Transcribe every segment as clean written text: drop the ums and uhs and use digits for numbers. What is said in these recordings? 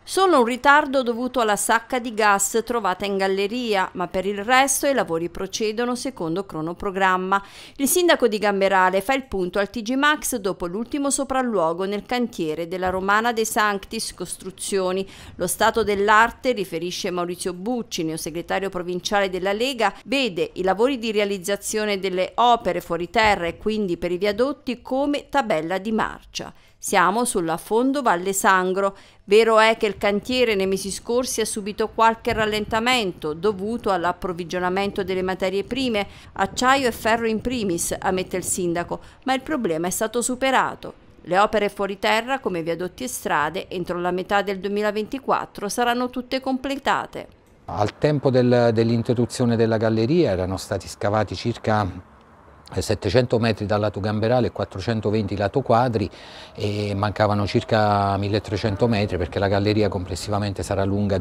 Solo un ritardo dovuto alla sacca di gas trovata in galleria, ma per il resto i lavori procedono secondo cronoprogramma. Il sindaco di Gamberale fa il punto al TG Max dopo l'ultimo sopralluogo nel cantiere della Romana De Sanctis Costruzioni. Lo stato dell'arte, riferisce Maurizio Bucci, neosegretario provinciale della Lega, vede i lavori di realizzazione delle opere fuori terra e quindi per i viadotti come tabella di marcia. Siamo sulla Fondo Valle Sangro. Vero è che il cantiere nei mesi scorsi ha subito qualche rallentamento dovuto all'approvvigionamento delle materie prime, acciaio e ferro in primis, ammette il sindaco, ma il problema è stato superato. Le opere fuori terra, come viadotti e strade, entro la metà del 2024 saranno tutte completate. Al tempo dell'interruzione della galleria erano stati scavati circa 700 metri dal lato Gamberale e 420 lato Quadri e mancavano circa 1300 metri perché la galleria complessivamente sarà lunga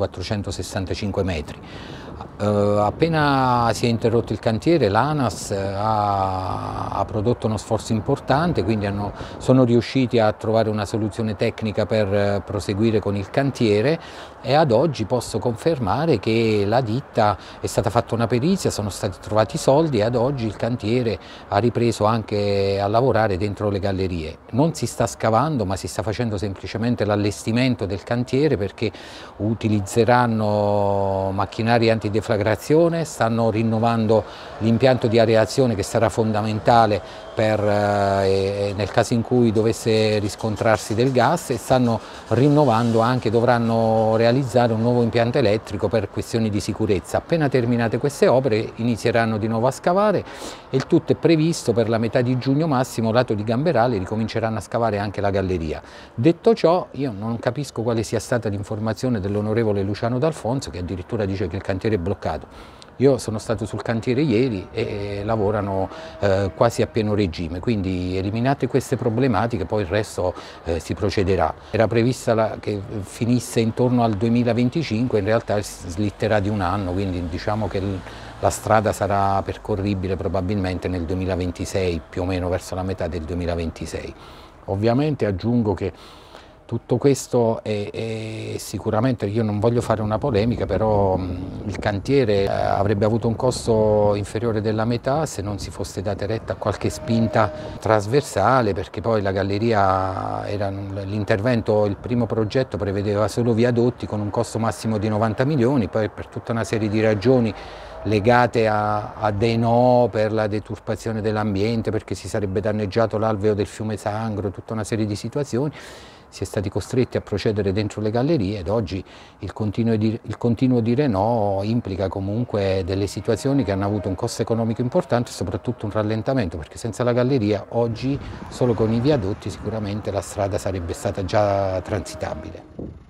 2465 metri. Appena si è interrotto il cantiere l'ANAS ha prodotto uno sforzo importante, quindi sono riusciti a trovare una soluzione tecnica per proseguire con il cantiere e ad oggi posso confermare che la ditta è stata fatta una perizia, sono stati trovati i soldi e ad oggi il cantiere ha ripreso anche a lavorare dentro le gallerie. Non si sta scavando ma si sta facendo semplicemente l'allestimento del cantiere perché utilizzeranno macchinari antideflagrazione, stanno rinnovando l'impianto di areazione che sarà fondamentale nel caso in cui dovesse riscontrarsi del gas e stanno rinnovando anche, dovranno realizzare un nuovo impianto elettrico per questioni di sicurezza. Appena terminate queste opere inizieranno di nuovo a scavare e il tutto è previsto per la metà di giugno massimo, lato di Gamberale, ricominceranno a scavare anche la galleria. Detto ciò, io non capisco quale sia stata l'informazione dell'onorevole Luciano D'Alfonso che addirittura dice che il cantiere è bloccato. Io sono stato sul cantiere ieri e lavorano quasi a pieno regime, quindi eliminate queste problematiche, poi il resto si procederà. Era prevista che finisse intorno al 2025, in realtà slitterà di un anno, quindi diciamo che la strada sarà percorribile probabilmente nel 2026, più o meno verso la metà del 2026. Ovviamente aggiungo che tutto questo è sicuramente, io non voglio fare una polemica, però il cantiere avrebbe avuto un costo inferiore della metà se non si fosse data retta a qualche spinta trasversale, perché poi la galleria, l'intervento, il primo progetto prevedeva solo viadotti con un costo massimo di 90 milioni, poi per tutta una serie di ragioni legate a dei no per la deturpazione dell'ambiente, perché si sarebbe danneggiato l'alveo del fiume Sangro, tutta una serie di situazioni, si è stati costretti a procedere dentro le gallerie ed oggi il continuo dire no implica comunque delle situazioni che hanno avuto un costo economico importante e soprattutto un rallentamento, perché senza la galleria oggi solo con i viadotti sicuramente la strada sarebbe stata già transitabile.